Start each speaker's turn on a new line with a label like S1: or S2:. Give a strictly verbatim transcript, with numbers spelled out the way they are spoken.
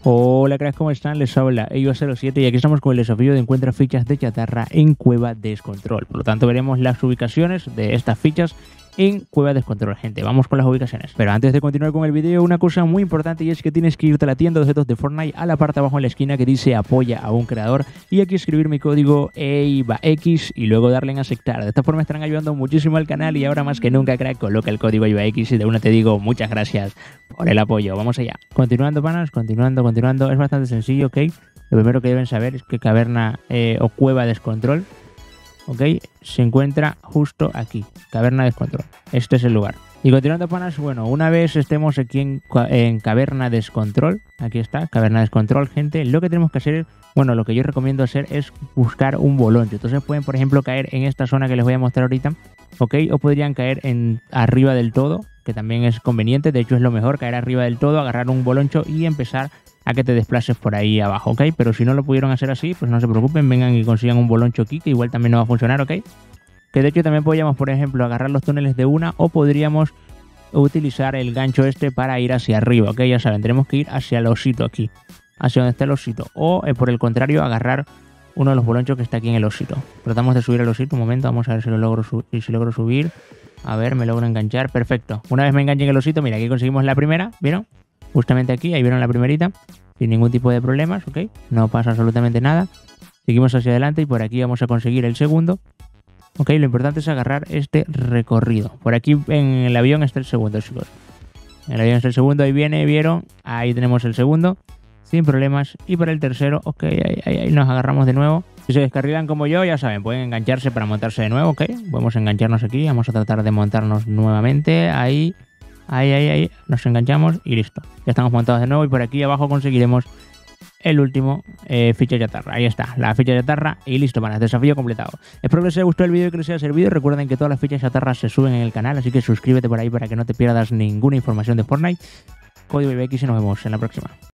S1: Hola cracks, ¿cómo están? Les habla Eyo cero siete y aquí estamos con el desafío de encuentra fichas de chatarra en Cueva Descontrol. Por lo tanto veremos las ubicaciones de estas fichas en Cueva Descontrol, gente. Vamos con las ubicaciones. Pero antes de continuar con el vídeo, una cosa muy importante y es que tienes que irte a la tienda de objetos de Fortnite, a la parte de abajo en la esquina que dice apoya a un creador, y aquí escribir mi código EIVAX y luego darle en aceptar. De esta forma estarán ayudando muchísimo al canal y ahora más que nunca, crack, coloca el código EIVAX y de una te digo muchas gracias por el apoyo. Vamos allá. Continuando, panas, continuando, continuando. Es bastante sencillo, ¿ok? Lo primero que deben saber es que caverna eh, o Cueva Descontrol, ok, se encuentra justo aquí, Caverna Descontrol. Este es el lugar. Y continuando, panas, bueno, una vez estemos aquí en, en Caverna Descontrol, aquí está, Caverna Descontrol, gente, lo que tenemos que hacer, bueno, lo que yo recomiendo hacer es buscar un boloncho. Entonces pueden, por ejemplo, caer en esta zona que les voy a mostrar ahorita, ok, o podrían caer en arriba del todo, que también es conveniente, de hecho es lo mejor, caer arriba del todo, agarrar un boloncho y empezar a que te desplaces por ahí abajo, ¿ok? Pero si no lo pudieron hacer así, pues no se preocupen, vengan y consigan un boloncho aquí, que igual también no va a funcionar, ¿ok? Que de hecho también podríamos, por ejemplo, agarrar los túneles de una, o podríamos utilizar el gancho este para ir hacia arriba, ¿ok? Ya saben, tenemos que ir hacia el osito aquí, hacia donde está el osito, o eh, por el contrario, agarrar uno de los bolonchos que está aquí en el osito. Tratamos de subir el osito, un momento, vamos a ver si lo logro, si logro subir. A ver, me logro enganchar, perfecto. Una vez me enganché en el osito, mira, aquí conseguimos la primera, ¿vieron? Justamente aquí, ahí vieron la primerita, sin ningún tipo de problemas, ¿ok? No pasa absolutamente nada. Seguimos hacia adelante y por aquí vamos a conseguir el segundo, ¿ok? Lo importante es agarrar este recorrido. Por aquí en el avión está el segundo, chicos. En el avión está el segundo, ahí viene, ¿vieron? Ahí tenemos el segundo, sin problemas. Y para el tercero, ok, ahí, ahí, ahí nos agarramos de nuevo. Si se descarrilan como yo, ya saben, pueden engancharse para montarse de nuevo, ¿ok? Podemos engancharnos aquí, vamos a tratar de montarnos nuevamente, ahí... Ahí, ahí, ahí, nos enganchamos y listo. Ya estamos montados de nuevo y por aquí abajo conseguiremos el último eh, ficha chatarra. Ahí está, la ficha chatarra y listo, para el desafío completado. Espero que les haya gustado el vídeo y que les haya servido. Recuerden que todas las fichas chatarras se suben en el canal, así que suscríbete por ahí para que no te pierdas ninguna información de Fortnite. Código EIVAX y nos vemos en la próxima.